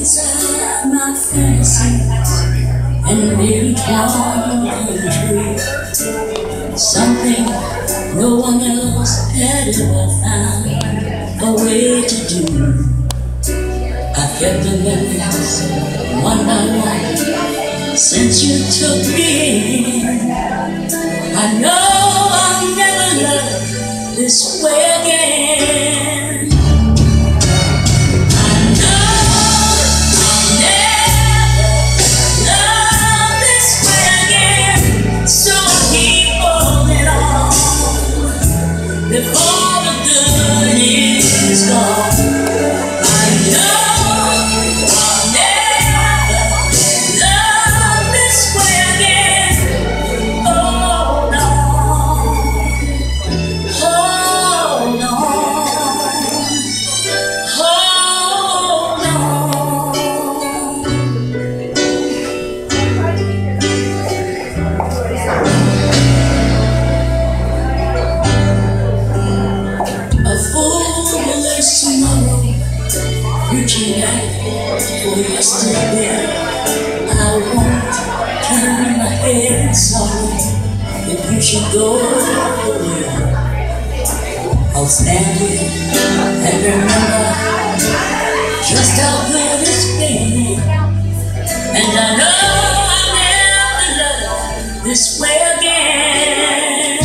inside my fantasy and made it come true. Something no one else had ever found a way to do. I kept the memories one by one since you took me in. I know I'll never love this way again. I know I'll never love this way again. So I keep holding on before the good is gone. I know I'll never love this way again. Hold on, hold on, hold on. A fool will lose tomorrow, reaching out for yesterday. I won't turn my head sorry if you should go away. I'll stand here and remember just how good it's been. And I know I'll never love this way again.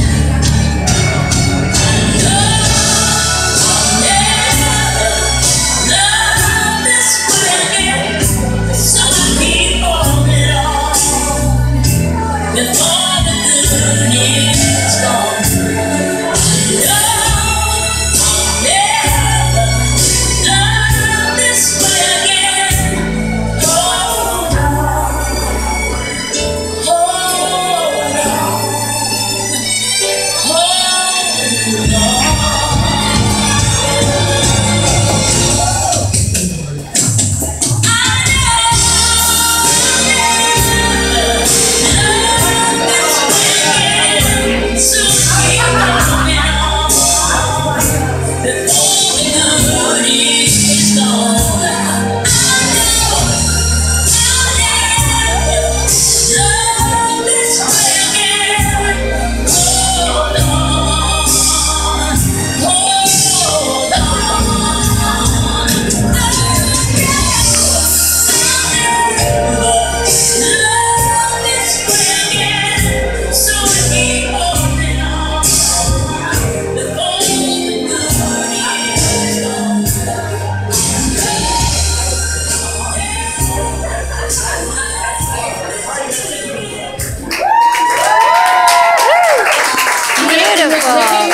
I know I'll never love this way again. So I keep holding on before the good is gone. I know I'll never love this way again. Hold on, hold on, hold on. Beautiful.